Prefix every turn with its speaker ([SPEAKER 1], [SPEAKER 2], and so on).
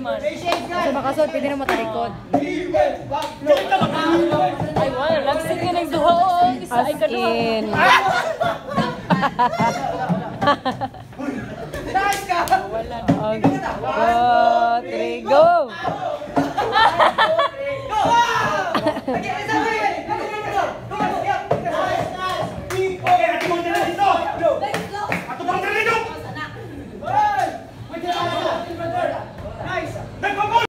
[SPEAKER 1] man.
[SPEAKER 2] Kasi makasod, pwede na matalikod.
[SPEAKER 1] Ay, wala. Lagsig ka ng duho. Isa ay kaduha.
[SPEAKER 2] Nice ka! Wala na. 4, 3, go!